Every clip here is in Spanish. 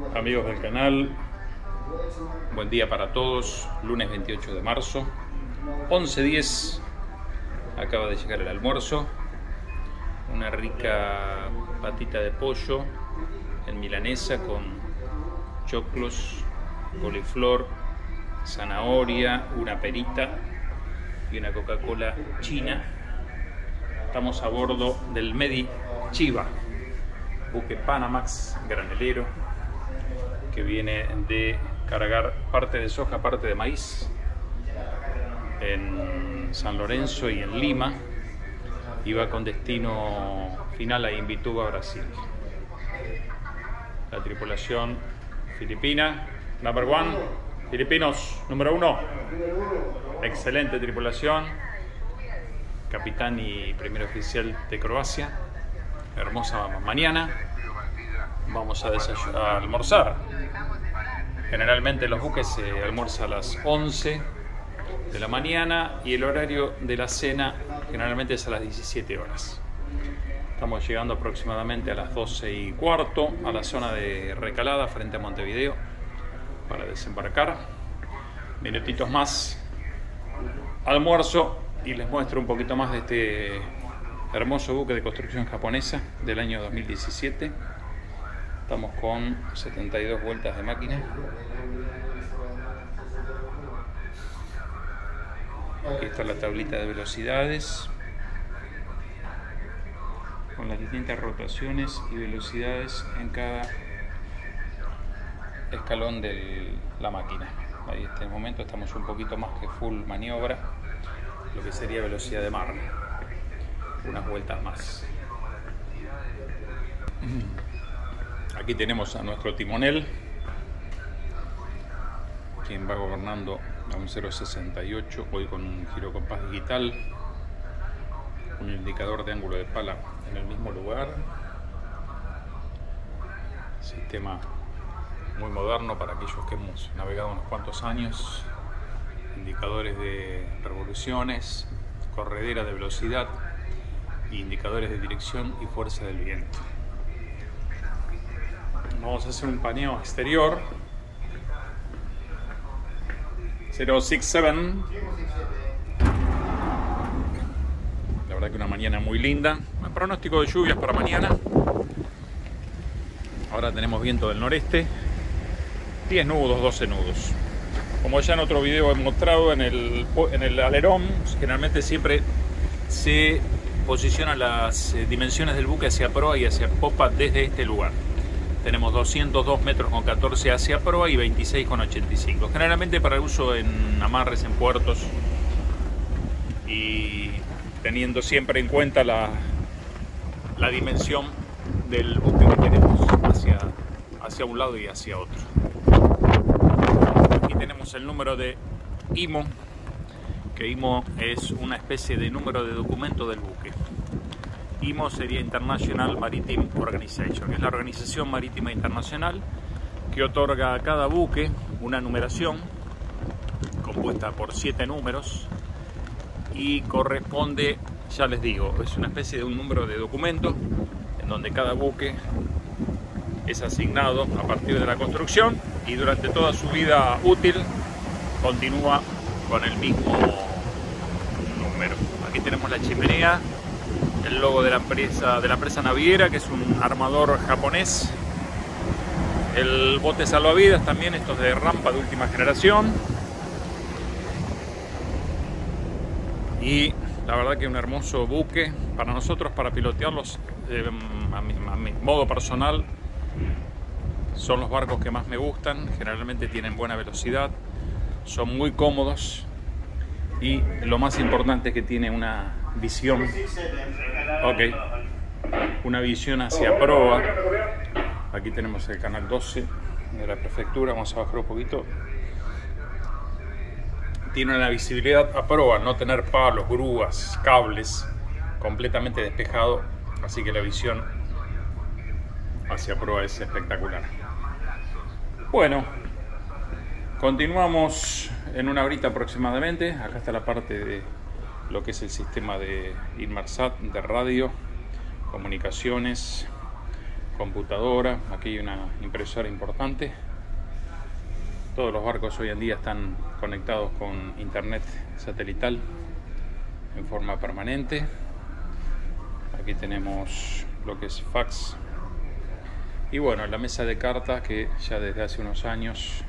Amigos del canal, buen día para todos. Lunes 28 de marzo, 11:10. Acaba de llegar el almuerzo. Una rica patita de pollo en milanesa con choclos, coliflor, zanahoria, una perita y una Coca-Cola china. Estamos a bordo del Medi Chiva, buque Panamax granelero que viene de cargar parte de soja, parte de maíz en San Lorenzo y en Lima, y va con destino final a Imbituba, Brasil. La tripulación filipina, number one, filipinos, número 1. Excelente tripulación, capitán y primer oficial de Croacia. Hermosa mañana. Vamos a almorzar. Generalmente los buques se almuerza a las 11 de la mañana y el horario de la cena generalmente es a las 17 horas. Estamos llegando aproximadamente a las 12:15 a la zona de recalada frente a Montevideo para desembarcar. Minutitos más, almuerzo, y les muestro un poquito más de este hermoso buque de construcción japonesa del año 2017. Estamos con 72 vueltas de máquina. Aquí está la tablita de velocidades con las distintas rotaciones y velocidades en cada escalón de la máquina. Ahí en este momento estamos un poquito más que full maniobra, lo que sería velocidad de mar. Unas vueltas más. Aquí tenemos a nuestro timonel, quien va gobernando a un 0.68, hoy con un girocompás digital, un indicador de ángulo de pala en el mismo lugar. Sistema muy moderno para aquellos que hemos navegado unos cuantos años. Indicadores de revoluciones, corredera de velocidad, indicadores de dirección y fuerza del viento. Vamos a hacer un paneo exterior. 067. La verdad que una mañana muy linda. Un pronóstico de lluvias para mañana. Ahora tenemos viento del noreste. 10 nudos, 12 nudos. Como ya en otro video he mostrado, en el alerón generalmente siempre se posicionan las dimensiones del buque hacia proa y hacia popa desde este lugar. Tenemos 202 metros con 14 hacia proa y 26 con 85. Generalmente para uso en amarres, en puertos, y teniendo siempre en cuenta la dimensión del buque que tenemos hacia un lado y hacia otro. Aquí tenemos el número de IMO, que IMO es una especie de número de documento del buque. IMO sería International Maritime Organization, es la Organización Marítima Internacional que otorga a cada buque una numeración compuesta por 7 números y corresponde, ya les digo, es una especie de un número de documento en donde cada buque es asignado a partir de la construcción y durante toda su vida útil continúa con el mismo número. Aquí tenemos la chimenea, el logo de la empresa naviera, que es un armador japonés. El bote salvavidas también, estos de rampa de última generación. Y la verdad que un hermoso buque para nosotros, para pilotearlos a mi modo personal. Son los barcos que más me gustan, generalmente tienen buena velocidad, son muy cómodos y lo más importante es que tiene una visión, una visión hacia proa. Aquí tenemos el canal 12 de la prefectura, vamos a bajar un poquito. Tiene una visibilidad a proa, no tener palos, grúas, cables, completamente despejado, así que la visión hacia proa es espectacular. Bueno, continuamos en una horita aproximadamente. Acá está la parte de lo que es el sistema de Inmarsat, de radio, comunicaciones, computadora. Aquí hay una impresora importante. Todos los barcos hoy en día están conectados con internet satelital en forma permanente. Aquí tenemos lo que es fax. Y bueno, la mesa de cartas, que ya desde hace unos años,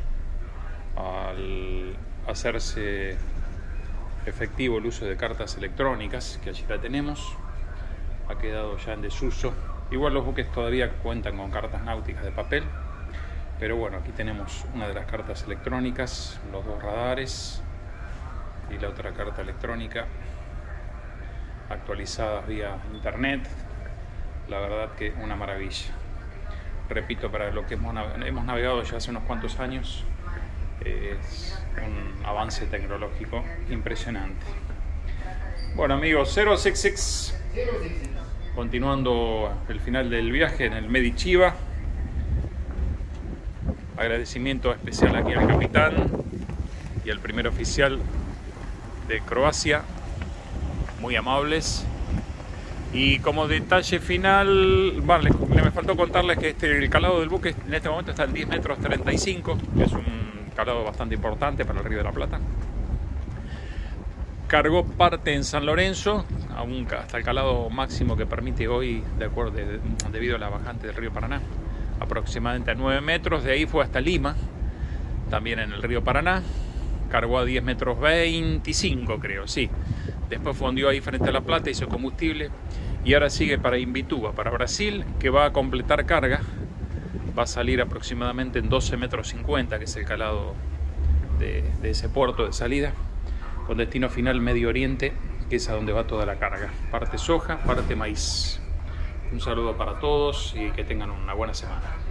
al hacerse efectivo el uso de cartas electrónicas, que allí la tenemos, ha quedado ya en desuso. Igual los buques todavía cuentan con cartas náuticas de papel, pero bueno, aquí tenemos una de las cartas electrónicas, los dos radares y la otra carta electrónica actualizadas vía internet. La verdad que una maravilla. Repito, para lo que hemos navegado ya hace unos cuantos años, es un avance tecnológico impresionante. Bueno amigos, 066, continuando el final del viaje en el Medichiva. Agradecimiento especial aquí al capitán y al primer oficial de Croacia, muy amables. Y como detalle final, vale, me faltó contarles que el calado del buque en este momento está en 10 metros 35, que es un calado bastante importante para el Río de la Plata. Cargó parte en San Lorenzo, hasta el calado máximo que permite hoy, debido a la bajante del río Paraná, aproximadamente a 9 metros. De ahí fue hasta Lima, también en el río Paraná. Cargó a 10 metros 25, creo, sí. Después fondió ahí frente a La Plata, hizo combustible. Y ahora sigue para Imbituba, para Brasil, que va a completar carga. Va a salir aproximadamente en 12 metros 50, que es el calado de ese puerto de salida, con destino final Medio Oriente, que es a donde va toda la carga. Parte soja, parte maíz. Un saludo para todos y que tengan una buena semana.